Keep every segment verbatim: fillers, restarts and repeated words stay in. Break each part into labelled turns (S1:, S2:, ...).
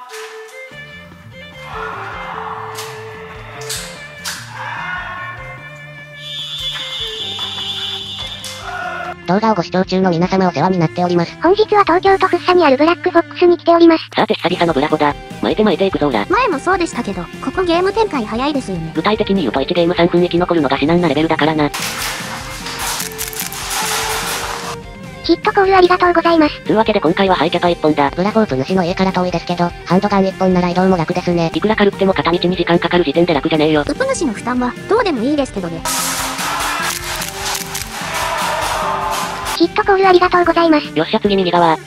S1: 動画をご視聴中の皆様お世話になっております。
S2: 本日は東京都福生にあるブラックフォックスに来ております。
S3: さて久々のブラボだ。巻いて巻いていくぞーら。
S4: 前もそうでしたけど、ここゲーム展開早いですよね。
S3: 具体的に言うといちゲームさんぷん生き残るのが至難なレベルだからな。
S2: ヒットコールありがとうございます。
S3: つうわけで今回はハイキャパいっぽんだ。
S1: ブラフォープ主の家から遠いですけど、ハンドガンいっぽんなら移動も楽ですね。
S3: いくら軽くても片道にじかんかかる時点で楽じゃねえよ。
S4: ウプ主の負担は、どうでもいいですけどね。
S2: ヒットコールありがとうございます。
S3: よっしゃ次右側。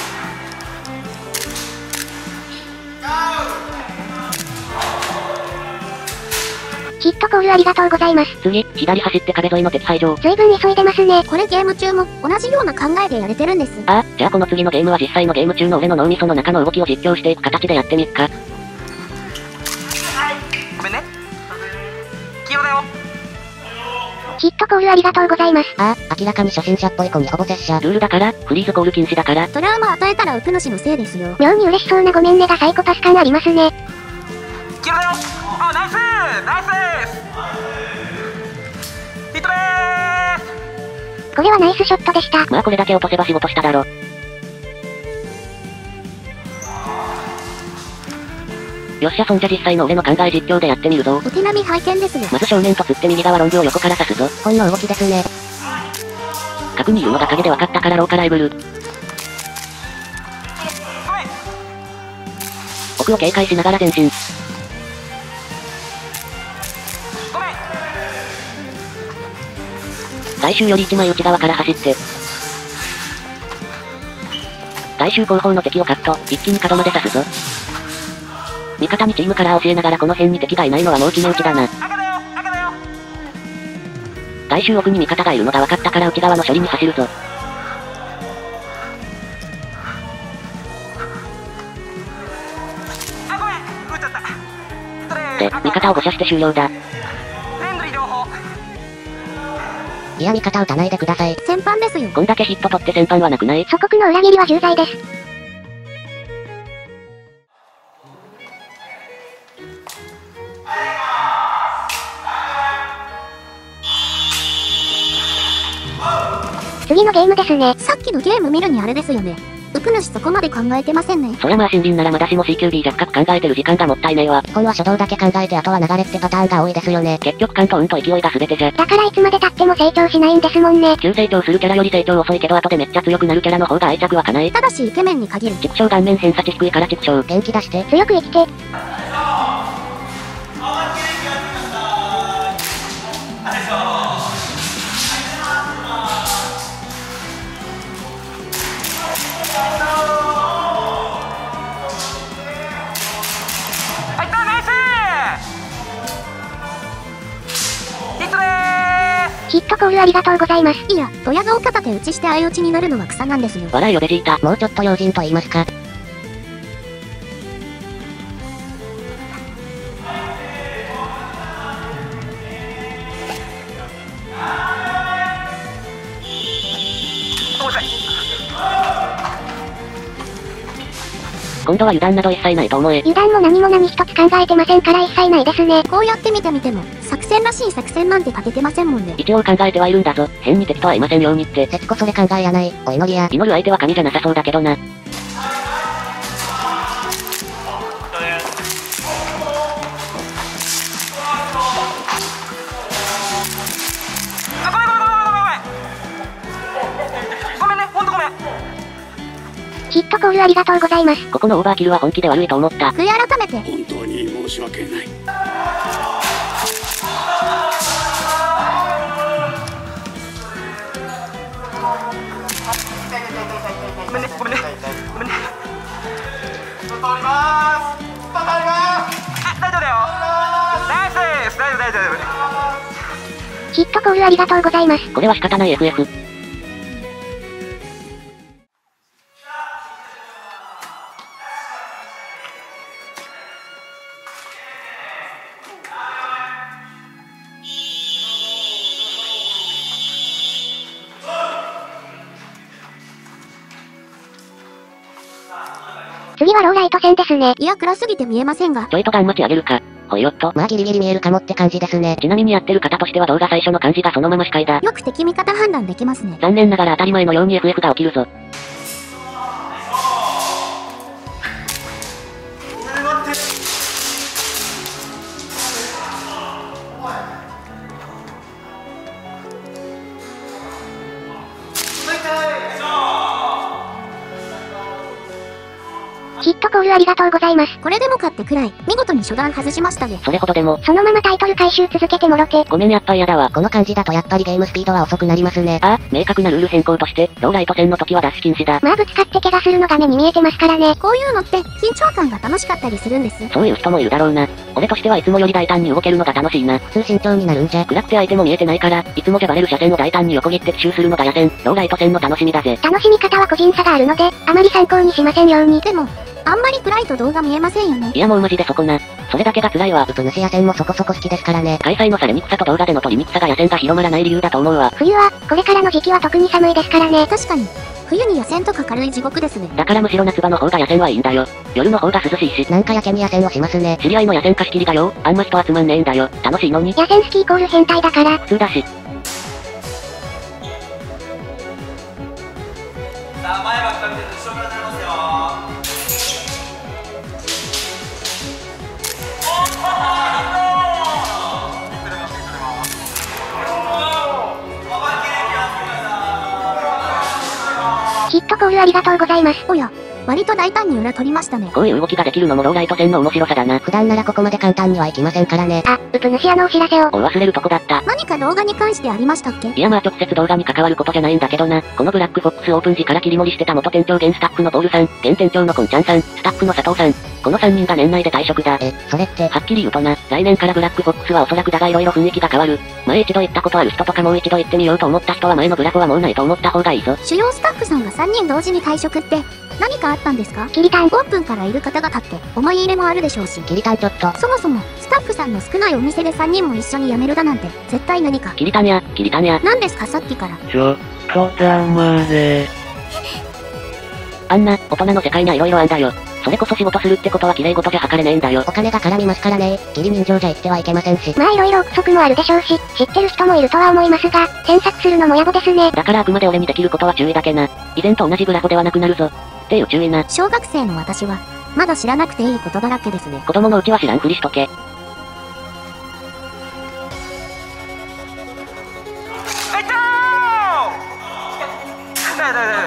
S2: ヒットコールありがとうございます。
S3: 次、左走って壁沿いの鉄廃場。
S2: 随分急いでますね。
S4: これゲーム中も、同じような考えでやれてるんです。
S3: ああ、じゃあこの次のゲームは実際のゲーム中の俺の脳みその中の動きを実況していく形でやってみっか。
S5: ごめんね。黄色だよ。
S2: ヒットコールありがとうございます。
S1: ああ、明らかに初心者っぽい子にほぼ接写。
S3: ルールだから、フリーズコール禁止だから。
S4: トラウマ与えたらウプ主のせいですよ。
S2: 妙に嬉しそうなごめんねがサイコパス感ありますね。
S5: 黄色だよ。あ、ナイスナイスです。ヒットでーす。
S2: これはナイスショットでした。
S3: まあこれだけ落とせば仕事しただろ。よっしゃそんじゃ実際の俺の考え実況でやってみるぞ。
S4: お手並み拝見ですね。
S3: まず正面と釣って右側ロングを横から刺すぞ。
S1: ほんの動きですね。
S3: 角にいるのが影で分かったからローからエブル。奥を警戒しながら前進。
S5: ごめん。
S3: 大衆よりいちまい内側から走って。大衆後方の敵をカット、一気に角まで刺すぞ。味方にチームカラー教えながらこの辺に敵がいないのはもう決め打ちだな。
S5: 赤だよ赤だよ。
S3: 大衆奥に味方がいるのが分かったから内側の処理に走るぞ。
S5: あ、ごめん撃っちゃった。ヒットでーす。
S3: で、味方を誤射して終了だ。
S5: フレンドリー両方。
S1: いや味方撃たないでください。
S4: 先般ですよ。
S3: こんだけヒット取って先般はなくない？
S2: 祖国の裏切りは重罪です。次のゲームですね。
S4: さっきのゲーム見るにあれですよね。ウプ主そこまで考えてませんね。
S3: そりゃまあ森林ならまだしも シーキュービー 弱角考えてる時間がもったいねえわ。
S1: 基本は初動だけ考えてあとは流れってパターンが多いですよね。
S3: 結局感と運と勢いが全てじゃ。
S2: だからいつまで経っても成長しないんですもんね。
S3: 急成長するキャラより成長遅いけど後でめっちゃ強くなるキャラの方が愛着はかない。
S4: ただしイケメンに限る。
S3: 畜生顔面偏差値低いから畜生。
S1: 元気出して。
S2: 強く生きて。
S5: 入ったナイスー。ヒットでーす。
S2: ヒットコールありがとうございます。
S4: いや、ドヤ顔片手打ちして相打ちになるのは草なんですよ。
S3: 笑いよベジータ。
S1: もうちょっと用心と言いますか。
S5: ごめんなさい。
S3: 今度は油断など一切ないと思え。
S2: 油断も何も何一つ考えてませんから一切ないですね。
S4: こうやって見てみても、作戦らしい作戦なんて立ててませんもんね。
S3: 一応考えてはいるんだぞ。変に敵と会いませんようにって。
S1: 節子それ考えやない。お祈りや。
S3: 祈る相手は神じゃなさそうだけどな。
S5: あ、ごめんごめんごめんごめんごめん。ごめんね、ほんとごめん。
S2: ヒットコールありがとうございます。
S3: ここのオーバーキルは本気で悪いと思った。
S4: 悔い改めて。
S6: 本当に申し訳ない。
S5: ごめんねごめんねごめんね。通りまーす。通りまーす。あ、大丈夫だよ。ナイスです。大丈夫大丈夫大丈夫。
S2: ヒットコールありがとうございます。
S3: これは仕方ない エフエフ。
S2: 次はローライト線ですね。
S4: いや、暗すぎて見えませんが。
S3: ちょいとガン待ち上げるか。ほいよっと。
S1: まあギリギリ見えるかもって感じですね。
S3: ちなみにやってる方としては動画最初の感じがそのまま視界だ。
S4: よく敵味方判断できますね。
S3: 残念ながら当たり前のように エフエフ が起きるぞ。
S2: ヒットコールありがとうございます。
S4: これでもかってくらい、見事に初段外しましたね。
S3: それほどでも。
S2: そのままタイトル回収続けてもろて。
S3: ごめんやっぱ嫌だわ。
S1: この感じだとやっぱりゲームスピードは遅くなりますね。
S3: ああ、明確なルール変更として、ローライト線の時はダッシュ禁止だ。
S2: まあぶつかって怪我するのが目に見えてますからね。
S4: こういうのって、緊張感が楽しかったりするんです。
S3: そういう人もいるだろうな。俺としてはいつもより大胆に動けるのが楽しいな。
S1: 普通慎重になるんじゃ。
S3: 暗くて相手も見えてないから、いつもじゃバレる車線を大胆に横切って奇襲するのが野戦、ローライト線の楽しみだぜ。
S2: 楽しみ方は個人差があるので、あまり参考にしませんように。
S4: でも、あんまり暗いと動画見えませんよね。
S3: いやもうマジでそこな。それだけが辛いわ。
S1: ウプ主野戦もそこそこ好きですからね。
S3: 開催のされにくさと動画での撮りにくさが野戦が広まらない理由だと思うわ。
S2: 冬は、これからの時期は特に寒いですからね。
S4: 確かに、冬に野戦とか軽い地獄ですね。
S3: だからむしろ夏場の方が野戦はいいんだよ。夜の方が涼しいし。
S1: なんかやけに野戦をしますね。
S3: 知り合いの野戦貸し切りがよ、あんま人集まんねえんだよ。楽しいのに。
S2: 野戦好きイコール変態だから。
S3: 普通だし。
S5: さあ前ばっかりで後ろからなりますよ。
S2: ヒットコールありがとうございます。
S4: おや、割と大胆に裏取りましたね。
S3: こういう動きができるのもローライト線の面白さだな。
S1: 普段ならここまで簡単にはいきませんからね。
S2: あ、ウプ主屋のお知らせを。
S3: お忘れるとこだった。
S4: 何か動画に関してありましたっけ？
S3: いやまあ直接動画に関わることじゃないんだけどな。このブラックフォックスオープン時から切り盛りしてた元店長兼スタッフのボールさん、現店長のコンちゃんさん、スタッフの佐藤さん。このさんにんが年内で退職だ。
S1: え、それって。
S3: はっきり言うとな、来年からブラックフォックスはおそらくだが色々雰囲気が変わる。前一度行ったことある人とかもう一度行ってみようと思った人は前のブラフはもうないと思った方がいいぞ。
S4: 主要スタッフさんがさんにん同時に退職って、何かあったんですか？
S2: キリタン。
S4: オープンからいる方々って、思い入れもあるでしょうし。
S1: キリタンちょっと。
S4: そもそも、スタッフさんの少ないお店でさんにんも一緒に辞めるだなんて、絶対何か。
S3: キリタンや、キリタンや。
S4: 何ですかさっきから。
S6: ちょっとだまで。
S3: あんな、大人の世界には色々あんだよ。それこそ仕事するってことは綺麗事じゃ測れねえんだよ。
S1: お金が絡みますからね。義理人情じゃ生きてはいけませんし。
S2: まあ色々憶測もあるでしょうし、知ってる人もいるとは思いますが、詮索するのも野暮ですね。
S3: だからあくまで俺にできることは注意だけな。以前と同じブラフではなくなるぞ。っていう注意な。
S4: 小学生の私は、まだ知らなくていいことだらけですね。
S3: 子供のうちは知らんふりしとけ。
S5: えっとーだだだ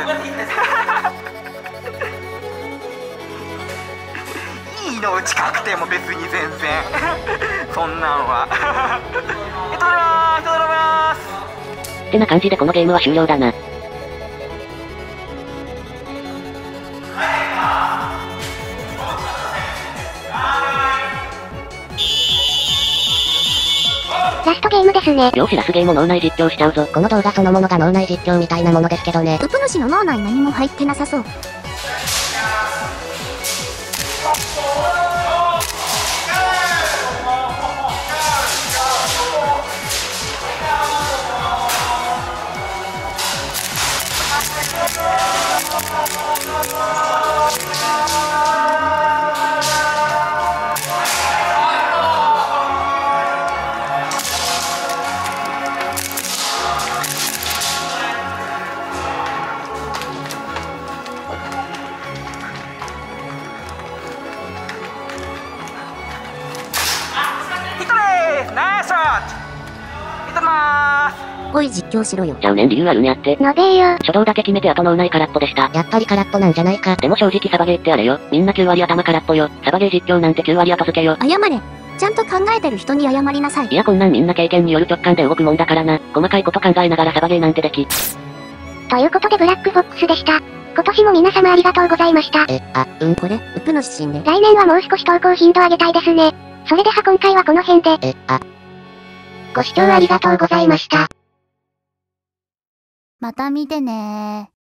S5: いいの近くても別に全然そんなんはえっとだろーす
S3: ってな感じでこのゲームは終了だな。
S2: ラストゲームですね。
S3: よしラスゲーム脳内実況しちゃうぞ。
S1: この動画そのものが脳内実況みたいなものですけどね。
S4: ウプ主の脳内何も入ってなさそう。
S5: ヒットでーすナイスショットヒットまーす
S4: おい実況しろよ。
S3: ちゃうねん理由あるにゃって。
S2: のべーよ。
S3: 初動だけ決めて後脳内空っぽでした。
S1: やっぱり空っぽなんじゃないか。
S3: でも正直サバゲーってあれよ。みんなきゅう割頭空っぽよ。サバゲー実況なんてきゅう割後付けよ。
S4: 謝れ。ちゃんと考えてる人に謝りなさい。
S3: いやこんなんみんな経験による直感で動くもんだからな。細かいこと考えながらサバゲーなんてでき。
S2: ということでブラックフォックスでした。今年も皆様ありがとうございました。
S1: え、あ、うん。
S4: これ、ウプの指針で。
S2: 来年はもう少し投稿頻度上げたいですね。それでは今回はこの辺で。
S1: え、あ。
S2: ご視聴ありがとうございました。
S4: また見てねー。